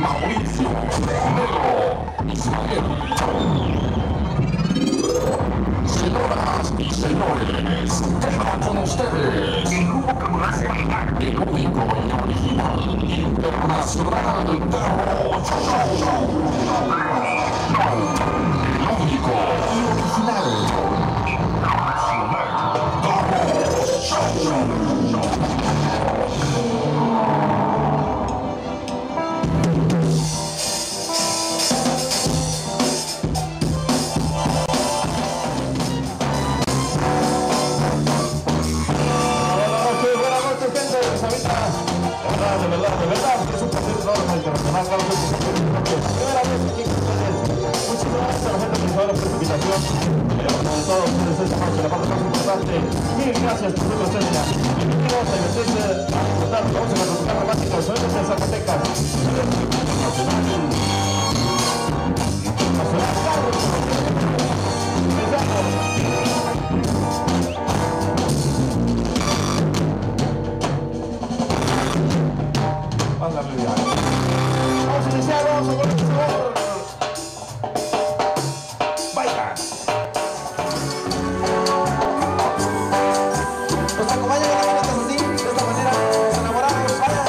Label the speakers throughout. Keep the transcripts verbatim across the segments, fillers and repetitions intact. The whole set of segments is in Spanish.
Speaker 1: Mauricio, Nero, Ismael. Señoras y señores, dejo con ustedes el grupo que me hace bailar, el único y original internacional Terror Show. El único y original internacional Terror Show.
Speaker 2: De verdad, de verdad, es un placer trabajar internacional, claro que sí, primera vez aquí con ustedes. Muchísimas gracias a la gente que nos da por esta invitación. Pero como de todos ustedes esta noche, la parte más importante, mil gracias por su presencia. Bienvenidos a divertirse, a disfrutar de la música tropical romántica, los eventos de Zacatecas. Internacional. Internacional, claro. Empezamos. Vamos a darle ya. Vamos a iniciar, vamos a poner sabor. Vaya. Nos acompañan las manitas así, de esta manera, nos enamoramos. Vaya.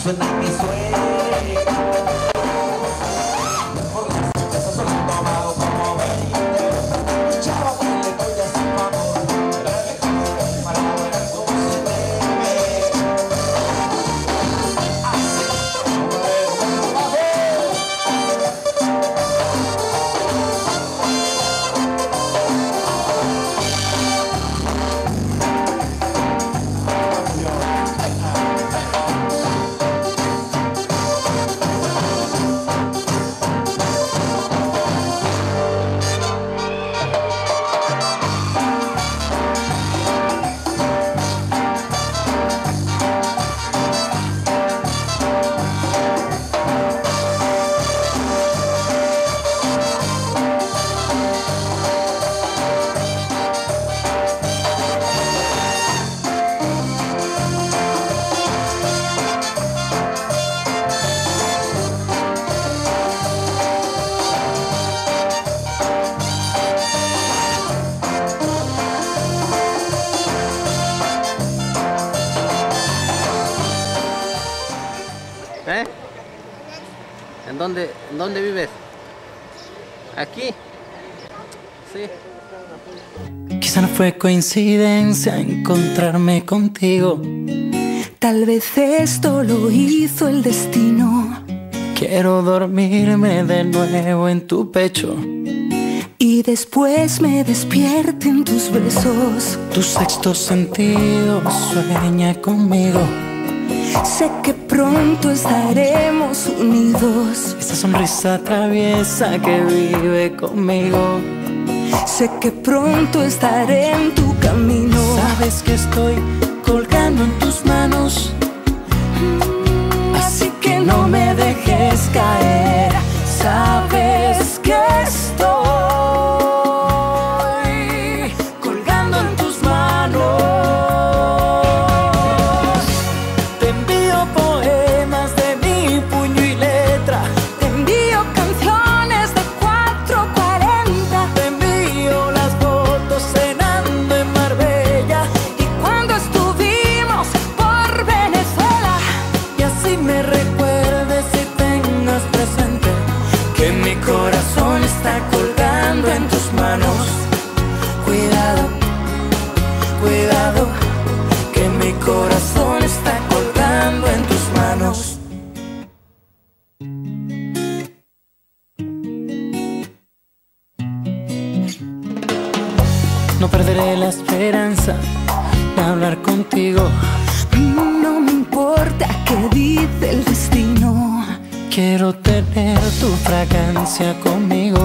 Speaker 3: suena y suena. Por las casas son tomados como veinte. Chavo, que le doy a su favor. Para ver cómo se debe. Así.
Speaker 4: ¿Eh? ¿En dónde, ¿En dónde vives? ¿Aquí? Sí.
Speaker 5: Quizá no fue coincidencia encontrarme contigo.
Speaker 6: Tal vez esto lo hizo el destino.
Speaker 5: Quiero dormirme de nuevo en tu pecho
Speaker 6: y después me despierten tus besos.
Speaker 5: Tu sexto sentido sueña conmigo.
Speaker 6: Sé que pronto estaremos unidos.
Speaker 5: Esa sonrisa traviesa que vive conmigo.
Speaker 6: Sé que pronto estaré en tu camino.
Speaker 5: Sabes que estoy colgando en tus manos,
Speaker 6: así que no me dejes caer. Sabes que estoy colgando en tus manos.
Speaker 5: Te envío poemas de mi puño y letra.
Speaker 6: Te envío canciones de cuatro cuarenta.
Speaker 5: Te envío las fotos cenando en Marbella
Speaker 6: y cuando estuvimos por Venezuela.
Speaker 5: Y así me recuerdes y tengas presente que mi corazón está colgando en tus manos. Cuidado, cuidado, que mi corazón está colgando en tus manos. No perderé la esperanza de hablar contigo.
Speaker 6: No me importa qué dice el destino.
Speaker 5: Quiero tener tu fragancia conmigo.